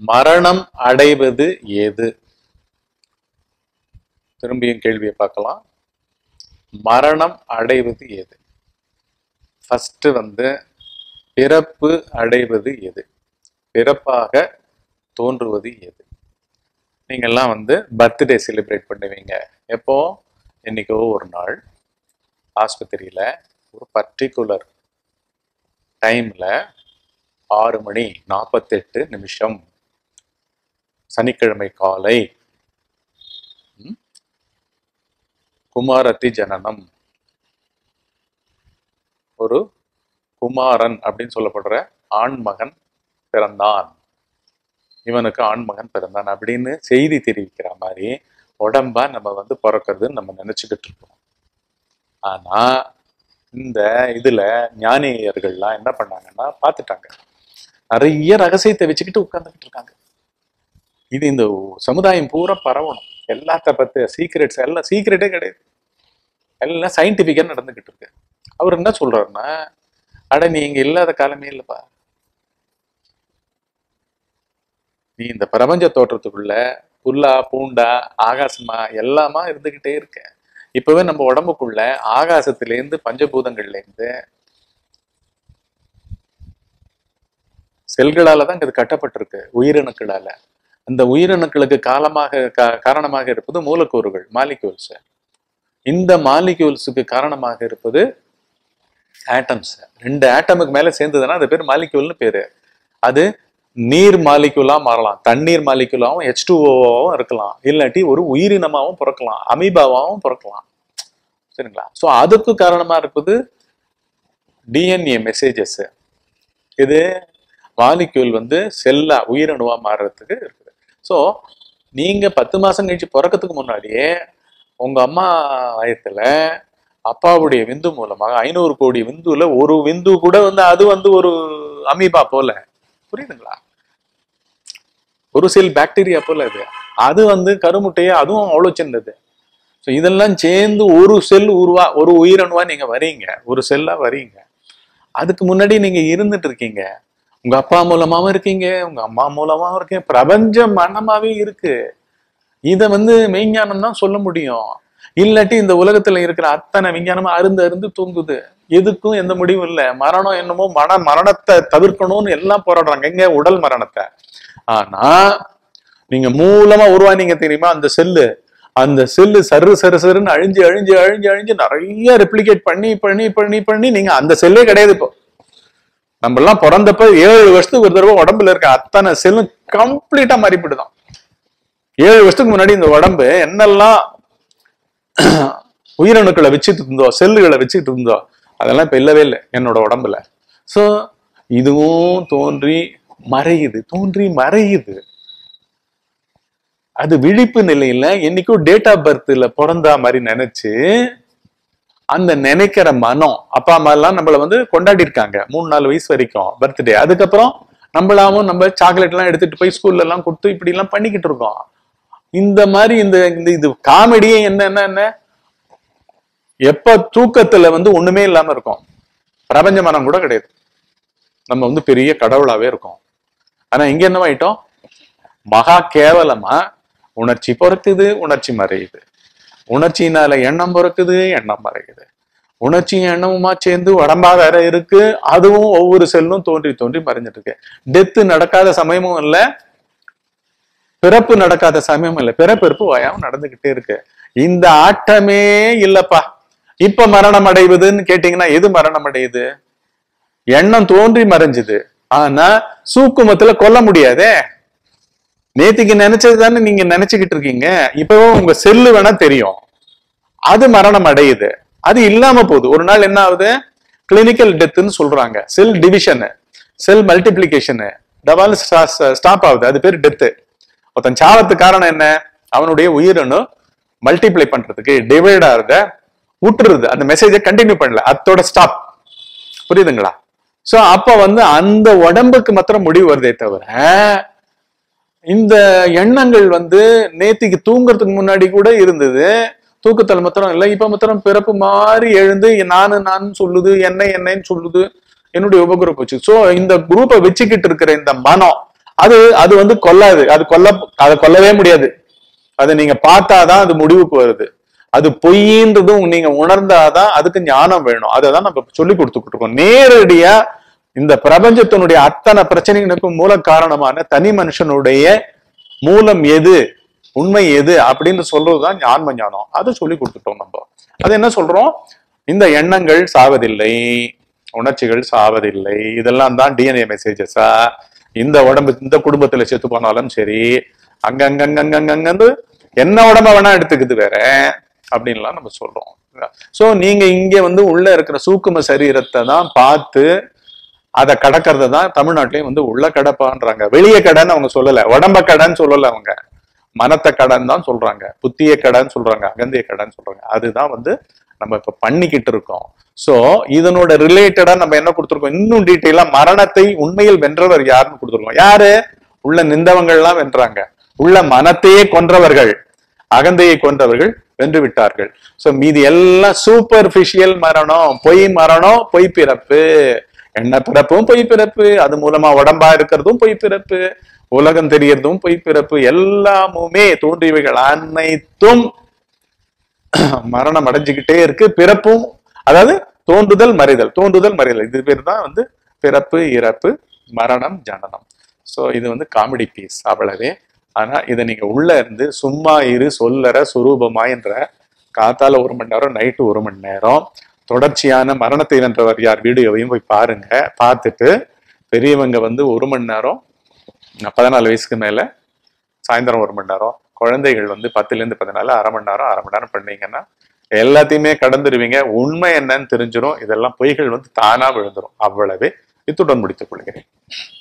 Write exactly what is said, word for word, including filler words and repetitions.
மரணம் அடைவது ஏது? திரும்பியும் கேள்வியை பார்க்கலாம். மரணம் அடைவது ஏது? ஃபர்ஸ்ட் வந்து பிறப்பு அடைவது எது? பிறப்பாக தோன்றுவது எது? நீங்கெல்லாம் வந்து பர்த்டே செலிப்ரேட் பண்ணுவீங்க. எப்போ? என்னைக்கோ ஒரு நாள் ஆஸ்பத்திரியில ஒரு பர்டிகுலர் டைம்ல ஆறு மணி நாற்பத்தெட்டு நிமிஷம் சனிக்கிழமை காலை குமாரத்தி ஜனனம், ஒரு குமாரன் அப்படின்னு சொல்லப்படுற ஆண்மகன் பிறந்தான், இவனுக்கு ஆண்மகன் பிறந்தான் அப்படின்னு செய்தி தெரிவிக்கிற மாதிரி உடம்பா நம்ம வந்து பிறக்கிறதுன்னு நம்ம நினைச்சுக்கிட்டு இருக்கோம். ஆனா இந்த இதுல ஞானியர்கள்லாம் என்ன பண்ணாங்கன்னா பார்த்துட்டாங்க, நிறைய ரகசியத்தை வச்சுக்கிட்டு உட்கார்ந்துக்கிட்டு இருக்காங்க. இது இந்த சமுதாயம் பூரா பரவணும், எல்லாத்த பத்தி சீக்ரெட்ஸ் எல்லாம் சீக்ரெட்டே கிடையாது, எல்லாம் சயின்டிபிக்கா நடந்துகிட்டு இருக்கு. அவர் என்ன சொல்றாருன்னா, அட நீ இங்க இல்லாத காலமே இல்லப்பா, நீ இந்த பிரபஞ்ச தோற்றத்துக்குள்ள புல்லா பூண்டா ஆகாசமா எல்லாமா இருந்துகிட்டே இருக்க. இப்பவே நம்ம உடம்புக்குள்ள ஆகாசத்துல இருந்து பஞ்சபூதங்கள்ல இருந்து செல்களாலதான் இது கட்டப்பட்டிருக்கு, உயிரணுக்களால. அந்த உயிரணுக்களுக்கு காலமாக காரணமாக இருப்பது மூலக்கூறுகள், மாலிக்யூல்ஸ். இந்த மாலிக்யூல்ஸுக்கு காரணமாக இருப்பது ஆட்டம்ஸ். ரெண்டு ஆட்டமுக்கு மேல சேர்ந்ததுன்னா அது பேர் மாலிக்யூல்னு பேரு. அது நீர் மாலிக்யூலா மாறலாம், தண்ணீர் மாலிக்யூலாவும் ஹெச் டூ ஓவாவும் இருக்கலாம், இல்லாட்டி ஒரு உயிரினமாவும் பிறக்கலாம், அமீபாவாவும் பிறக்கலாம். சரிங்களா? ஸோ அதுக்கு காரணமா இருப்பது டிஎன்ஏ மெசேஜஸ். இது மாலிக்யூல் வந்து செல்லா உயிரணுவா மாறுறதுக்கு இருக்குது. ஸோ நீங்க பத்து மாசம் கழிச்சு பிறக்கிறதுக்கு முன்னாடியே உங்க அம்மா வயத்துல அப்பாவுடைய விந்து மூலமாக ஐநூறு கோடி விந்துல ஒரு விந்து கூட வந்து அது வந்து ஒரு அமீபா போல, புரியுதுங்களா? ஒரு செல் பாக்டீரியா போல அது அது வந்து கருமுட்டையே அதுவும் அவ்வளவு சின்னது. ஸோ இதெல்லாம் சேர்ந்து ஒரு செல் உருவா ஒரு உயிரணுவா நீங்க வரீங்க, ஒரு செல்லா வரீங்க. அதுக்கு முன்னாடி நீங்க இருந்துட்டு இருக்கீங்க, உங்க அப்பா மூலமாவும் இருக்கீங்க, உங்க அம்மா மூலமாவும் இருக்கீங்க, பிரபஞ்சம் மனமாவே இருக்கு. இத வந்து மெய்ஞானம் தான் சொல்ல முடியும். இல்லாட்டி இந்த உலகத்துல இருக்கிற அத்தனை விஞ்ஞானமா அருந்து அருந்து தூங்குது, எதுக்கும் எந்த முடிவும் இல்லை. மரணம் என்னமோ மன மரணத்தை தவிர்க்கணும்னு எல்லாம் போராடுறாங்க, எங்க உடல் மரணத்தை. ஆனா நீங்க மூலமா உருவானீங்க தெரியுமா அந்த செல்லு, அந்த செல்லு சரு சரு சருன்னு அழிஞ்சு அழிஞ்சு அழிஞ்சு அழிஞ்சு நிறைய ரெப்ளிகேட் பண்ணி பண்ணி பண்ணி பண்ணி நீங்க அந்த செல்லே கிடையாது. இப்போ நம்ம எல்லாம் பிறந்தப்ப ஏழு வருஷத்துக்கு ஒரு தடவை உடம்புல இருக்க அத்தனை செல்லும் கம்ப்ளீட்டா மாறிவிடுதான். ஏழு வருஷத்துக்கு முன்னாடி இந்த உடம்பு என்னெல்லாம் உயிரணுக்களை வச்சுட்டு இருந்தோ, செல்லுகளை வச்சுட்டு இருந்தோ, அதெல்லாம் இப்ப இல்லவே இல்லை என்னோட உடம்புல. சோ இதுவும் தோன்றி மறையுது, தோன்றி மறையுது. அது விழிப்பு நிலையில என்னைக்கும் டேட் ஆஃப் பர்த்ல பிறந்தா மாதிரி நினைச்சு அந்த நினைக்கிற மனம், அப்பா அம்மா எல்லாம் நம்மள வந்து கொண்டாடி இருக்காங்க மூணு நாலு வயசு வரைக்கும் பர்த்டே. அதுக்கப்புறம் நம்மளாவும் நம்ம சாக்லேட் எல்லாம் எடுத்துட்டு போய் ஸ்கூல்ல எல்லாம் கொடுத்து இப்படி எல்லாம் பண்ணிக்கிட்டு இருக்கோம். இந்த மாதிரி இந்த இது காமெடியே என்ன என்ன எப்ப தூக்கத்துல வந்து ஒண்ணுமே இல்லாம இருக்கும், பிரபஞ்ச மனம் கூட கிடையாது, நம்ம வந்து பெரிய கடவுளாவே இருக்கும். ஆனா இங்க என்னவாயிட்டோம், மகா கேவலமா உணர்ச்சி பிறக்குது, உணர்ச்சி மறையுது, உணர்ச்சியினால எண்ணம் பிறக்குது, எண்ணம் மறையுது, உணர்ச்சியும் எண்ணமுமா சேர்ந்து உடம்பா வேற இருக்கு, அதுவும் ஒவ்வொரு செல்லும் தோன்றி தோன்றி மறைஞ்சிட்டு இருக்கு. டெத்து நடக்காத சமயமும் இல்லை, பிறப்பு நடக்காத சமயமும் இல்லை, பிறப்பிறப்பு வயாவும் நடந்துகிட்டே இருக்கு. இந்த ஆட்டமே இல்லப்பா. இப்ப மரணம் அடைவதுன்னு கேட்டீங்கன்னா எது மரணம் அடையுது? எண்ணம் தோன்றி மறைஞ்சுது, ஆனா சூக்குமத்துல கொல்ல முடியாதே. நேத்திக்கு நினைச்சது தானே நீங்க நினைச்சுக்கிட்டு இருக்கீங்க, இப்பவும் உங்க செல்லு வேணா தெரியும், அது மரணம் அடையுது, அது இல்லாம போகுது. ஒரு நாள் என்ன ஆகுது, கிளினிக்கல் டெத்துன்னு சொல்றாங்க, செல் டிவிஷனு செல் மல்டிபிளிகேஷனு டபால் ஸ்டாப் ஆகுது, அது பேர் டெத்து. ஒருத்தன் சாவத்துக்கு காரணம் என்ன, அவனுடைய உயிரணு மல்டிப்ளை பண்றதுக்கு டிவைட் ஆகுத விட்டுருது, அந்த மெசேஜை கண்டினியூ பண்ணல, அத்தோட ஸ்டாப். புரியுதுங்களா? சோ அப்ப வந்து அந்த உடம்புக்கு மாத்திரம் முடிவு வருதே தவிர இந்த எண்ணங்கள் வந்து நேத்திக்கு தூங்குறதுக்கு முன்னாடி கூட இருந்தது, தூக்கத்தில் மாத்திரம் இல்லை, இப்ப மாத்திரம் பிறப்பு மாறி எழுந்து நானு நான் சொல்லுது, என்ன என்னன்னு சொல்லுது, என்னுடைய உபகுரூப் வச்சு. சோ இந்த குரூப்பை வச்சுக்கிட்டு இருக்கிற இந்த மனம் அது அது வந்து கொல்லாது, அது கொல்ல அதை கொல்லவே முடியாது. அதை நீங்க பார்த்தாதான் அது முடிவுக்கு வருது. அது பொய்ன்றதும் நீங்க உணர்ந்தாதான் அதுக்கு ஞானம் வேணும். அதை தான் நம்ம சொல்லி கொடுத்துக்கிட்டு இருக்கோம். நேரடியா இந்த பிரபஞ்சத்தினுடைய அத்தனை பிரச்சனைகளுக்கும் மூல காரணமான தனி மனுஷனுடைய மூலம் எது, உண்மை எது அப்படின்னு சொல்றதுதான் ஞான்ம ஞானம். அதை சொல்லி கொடுத்துட்டோம் நம்ம. அது என்ன சொல்றோம்? இந்த எண்ணங்கள் சாவதில்லை, உணர்ச்சிகள் சாவதில்லை, இதெல்லாம் தான் டிஎன்ஏ மெசேஜஸா. இந்த உடம்பு இந்த குடும்பத்துல செத்து போனாலும் சரி, அங்கங்கங்கங்கங்கன்னு என்ன உடம்ப வேணா எடுத்துக்குது வேற அப்படின்லாம் நம்ம சொல்றோம். சோ நீங்க இங்க வந்து உள்ள இருக்கிற சூக்கும சரீரத்தை தான் பார்த்து அதை கடக்கிறத தான் தமிழ்நாட்டிலையும் வந்து உள்ள கடப்பான்றாங்க. வெளிய கடன் அவங்க சொல்லல, உடம்ப கடன் சொல்லல, அவங்க மனத்தை கடன் தான் சொல்றாங்க, புத்திய கடன் சொல்றாங்க, அகந்திய கடன் சொல்றாங்க. அதுதான் வந்து நம்ம இப்ப பண்ணிக்கிட்டு இருக்கோம். சோ இதனோட ரிலேட்டடா நம்ம என்ன கொடுத்துருக்கோம், இன்னும் டீட்டெயிலா மரணத்தை உண்மையில் வென்றவர் யாருன்னு கொடுத்துருக்கோம். யாரு? உள்ள நின்றவங்கள்லாம் வென்றாங்க. உள்ள மனத்தையே கொன்றவர்கள், அகந்தையை கொன்றவர்கள் வென்று விட்டார்கள். சோ மீதி எல்லாம் சூப்பர்ஃபிஷியல் மரணம், பொய் மரணம், பொய் பிறப்பு, எண்ண பிறப்பும் பொய் பிறப்பு, அது மூலமா உடம்பா இருக்கிறதும் பொய் பிறப்பு, உலகம் தெரியறதும் பொய் பிறப்பு, எல்லாமுமே தோன்றியவைகள் அனைத்தும் மரணம் அடைஞ்சுக்கிட்டே இருக்கு. பிறப்பும், அதாவது தோன்றுதல் மறைதல், தோன்றுதல் மறைதல், இது பேர் தான் வந்து பிறப்பு, இறப்பு, மரணம், ஜனனம். சோ இது வந்து காமெடி பீஸ் அவ்வளவே. ஆனா இதை நீங்க உள்ள இருந்து சும்மா இரு சொல்லற சுரூபமா என்ற காத்தால ஒரு மணி நேரம், நைட்டு ஒரு மணி நேரம் தொடர்ச்சியான மரணத்தை வென்றவர் யார் வீடியோவையும் போய் பாருங்க. பார்த்துட்டு பெரியவங்க வந்து ஒரு மணி நேரம், பதினாலு வயசுக்கு மேல சாயந்தரம் ஒரு மணி நேரம், குழந்தைகள் வந்து பத்துல இருந்து பதினாலு அரை மணி நேரம் அரை மணி நேரம் பண்ணீங்கன்னா எல்லாத்தையுமே கடந்துருவீங்க. உண்மை என்னன்னு தெரிஞ்சிடும். இதெல்லாம் பொய்கள் வந்து தானா விழுந்துரும். அவ்வளவே. இத்துடன் முடித்துக் கொள்கிறேன்.